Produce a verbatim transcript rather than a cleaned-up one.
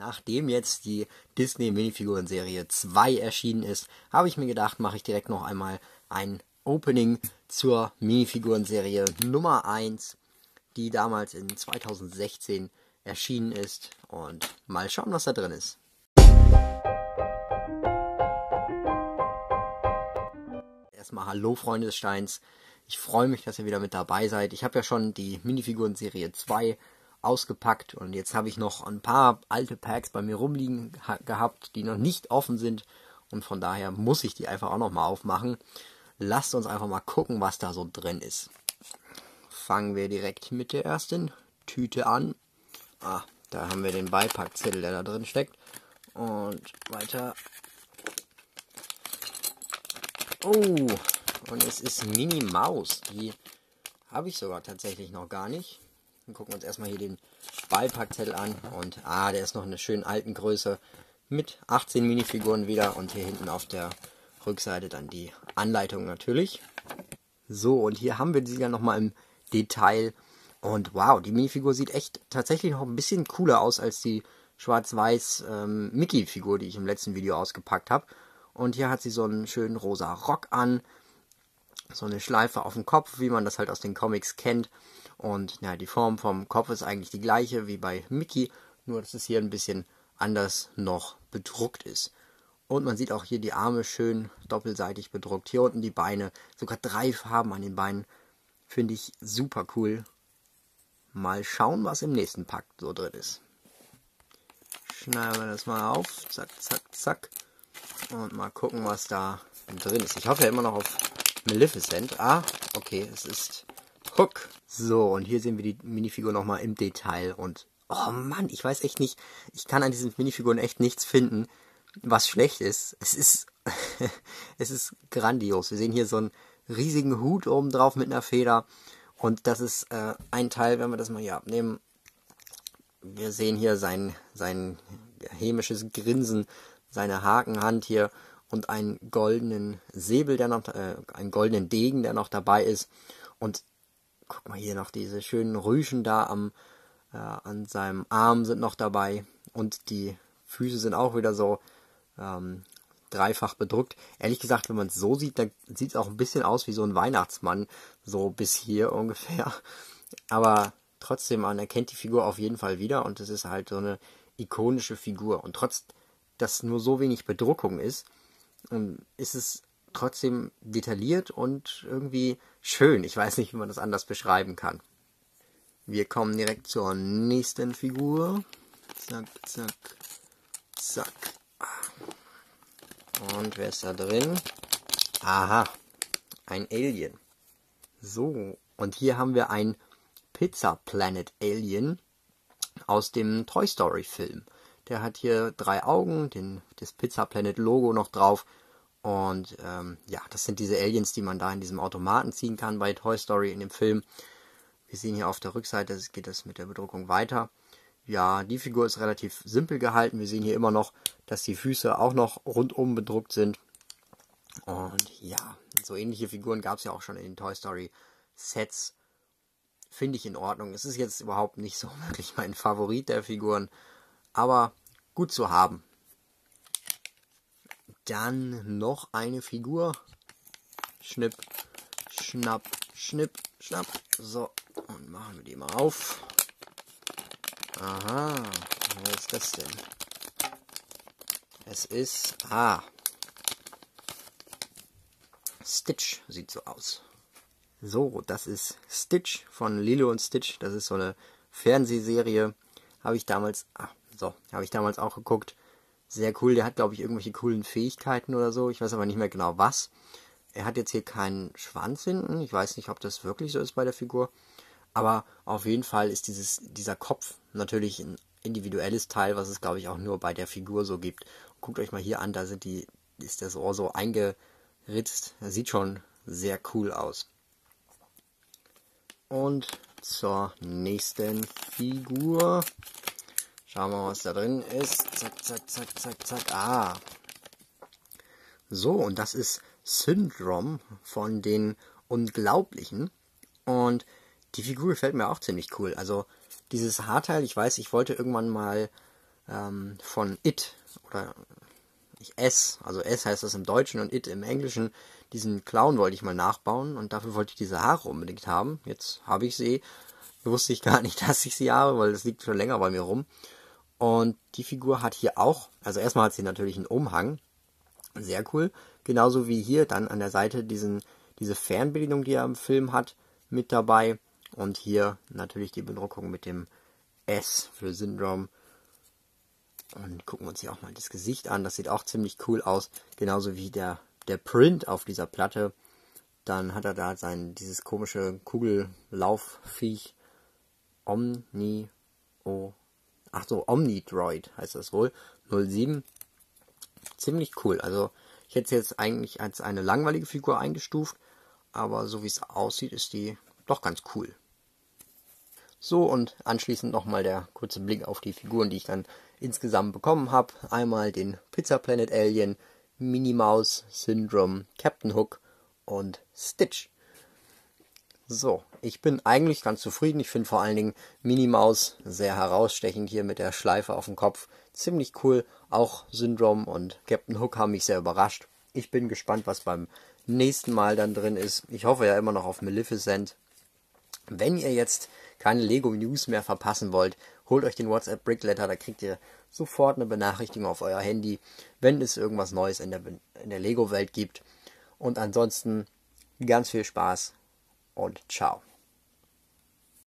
Nachdem jetzt die Disney Minifiguren-Serie zwei erschienen ist, habe ich mir gedacht, mache ich direkt noch einmal ein Opening zur Minifiguren-Serie Nummer eins, die damals in zweitausendsechzehn erschienen ist. Und mal schauen, was da drin ist. Erstmal hallo Freunde des Steins. Ich freue mich, dass ihr wieder mit dabei seid. Ich habe ja schon die Minifiguren-Serie zwei ausgepackt und jetzt habe ich noch ein paar alte Packs bei mir rumliegen gehabt, die noch nicht offen sind und von daher muss ich die einfach auch noch mal aufmachen. Lasst uns einfach mal gucken, was da so drin ist. Fangen wir direkt mit der ersten Tüte an. Ah, da haben wir den Beipackzettel, der da drin steckt. Und weiter. Oh, und es ist Minnie Maus. Die habe ich sogar tatsächlich noch gar nicht. Dann gucken wir uns erstmal hier den Beipackzettel an. Und ah, der ist noch in einer schönen alten Größe mit achtzehn Minifiguren wieder. Und hier hinten auf der Rückseite dann die Anleitung natürlich. So, und hier haben wir sie dann nochmal im Detail. Und wow, die Minifigur sieht echt tatsächlich noch ein bisschen cooler aus als die schwarz-weiß ähm, Mickey-Figur, die ich im letzten Video ausgepackt habe. Und hier hat sie so einen schönen rosa Rock an. So eine Schleife auf dem Kopf, wie man das halt aus den Comics kennt. Und ja, die Form vom Kopf ist eigentlich die gleiche wie bei Mickey, nur dass es hier ein bisschen anders noch bedruckt ist. Und man sieht auch hier die Arme schön doppelseitig bedruckt. Hier unten die Beine, sogar drei Farben an den Beinen. Finde ich super cool. Mal schauen, was im nächsten Pack so drin ist. Schneiden wir das mal auf. Zack, zack, zack. Und mal gucken, was da drin ist. Ich hoffe ja immer noch auf Maleficent. Ah, okay, es ist Hook. So, und hier sehen wir die Minifigur nochmal im Detail. Und, oh Mann, ich weiß echt nicht, ich kann an diesen Minifiguren echt nichts finden, was schlecht ist. Es ist, es ist grandios. Wir sehen hier so einen riesigen Hut oben drauf mit einer Feder. Und das ist äh, ein Teil, wenn wir das mal hier abnehmen. Wir sehen hier sein, sein hämisches Grinsen, seine Hakenhand hier und einen goldenen Säbel, der noch, äh, einen goldenen Degen, der noch dabei ist. Und guck mal hier noch diese schönen Rüschen da am, äh, an seinem Arm sind noch dabei. Und die Füße sind auch wieder so ähm, dreifach bedruckt. Ehrlich gesagt, wenn man es so sieht, dann sieht es auch ein bisschen aus wie so ein Weihnachtsmann, so bis hier ungefähr. Aber trotzdem, man erkennt die Figur auf jeden Fall wieder und es ist halt so eine ikonische Figur. Und trotz, dass nur so wenig Bedruckung ist, ist es trotzdem detailliert und irgendwie schön. Ich weiß nicht, wie man das anders beschreiben kann. Wir kommen direkt zur nächsten Figur. Zack, zack, zack. Und wer ist da drin? Aha, ein Alien. So, und hier haben wir ein Pizza Planet Alien aus dem Toy Story Film. Der hat hier drei Augen, den, das Pizza Planet Logo noch drauf. Und ähm, ja, das sind diese Aliens, die man da in diesem Automaten ziehen kann bei Toy Story in dem Film. Wir sehen hier auf der Rückseite, geht es mit der Bedruckung weiter. Ja, die Figur ist relativ simpel gehalten. Wir sehen hier immer noch, dass die Füße auch noch rundum bedruckt sind. Und ja, so ähnliche Figuren gab es ja auch schon in den Toy Story Sets. Finde ich in Ordnung. Es ist jetzt überhaupt nicht so wirklich mein Favorit der Figuren, aber gut zu haben. Dann noch eine Figur. Schnipp, schnapp, schnipp, schnapp. So, und machen wir die mal auf. Aha, was ist das denn? Es ist, ah, Stitch sieht so aus. So, das ist Stitch von Lilo und Stitch. Das ist so eine Fernsehserie. Habe ich damals, ah, so, habe ich damals auch geguckt. Sehr cool. Der hat, glaube ich, irgendwelche coolen Fähigkeiten oder so. Ich weiß aber nicht mehr genau was. Er hat jetzt hier keinen Schwanz hinten. Ich weiß nicht, ob das wirklich so ist bei der Figur. Aber auf jeden Fall ist dieses, dieser Kopf natürlich ein individuelles Teil, was es, glaube ich, auch nur bei der Figur so gibt. Guckt euch mal hier an, da sind die, ist das Ohr so eingeritzt. Das sieht schon sehr cool aus. Und zur nächsten Figur. Schauen wir mal, was da drin ist. Zack, zack, zack, zack, zack. Ah. So, und das ist Syndrome von den Unglaublichen. Und die Figur gefällt mir auch ziemlich cool. Also dieses Haarteil, ich weiß, ich wollte irgendwann mal ähm, von It oder ich S, also S heißt das im Deutschen und It im Englischen. Diesen Clown wollte ich mal nachbauen und dafür wollte ich diese Haare unbedingt haben. Jetzt habe ich sie. Wusste ich gar nicht, dass ich sie habe, weil das liegt schon länger bei mir rum. Und die Figur hat hier auch, also erstmal hat sie natürlich einen Umhang. Sehr cool. Genauso wie hier dann an der Seite diesen, diese Fernbedienung, die er im Film hat, mit dabei. Und hier natürlich die Bedruckung mit dem S für Syndrome. Und gucken wir uns hier auch mal das Gesicht an. Das sieht auch ziemlich cool aus. Genauso wie der, der Print auf dieser Platte. Dann hat er da sein, dieses komische Kugellaufviech. Omni... Oh, ach so, Omnidroid heißt das wohl. null sieben. Ziemlich cool. Also ich hätte es jetzt eigentlich als eine langweilige Figur eingestuft. Aber so wie es aussieht, ist die doch ganz cool. So, und anschließend nochmal der kurze Blick auf die Figuren, die ich dann insgesamt bekommen habe. Einmal den Pizza Planet Alien, Minnie Maus, Syndrome, Captain Hook und Stitch. So, ich bin eigentlich ganz zufrieden. Ich finde vor allen Dingen Minnie Maus sehr herausstechend hier mit der Schleife auf dem Kopf. Ziemlich cool. Auch Syndrome und Captain Hook haben mich sehr überrascht. Ich bin gespannt, was beim nächsten Mal dann drin ist. Ich hoffe ja immer noch auf Maleficent. Wenn ihr jetzt keine Lego News mehr verpassen wollt, holt euch den WhatsApp Brickletter, da kriegt ihr sofort eine Benachrichtigung auf euer Handy, wenn es irgendwas Neues in der, in der Lego-Welt gibt. Und ansonsten ganz viel Spaß und ciao.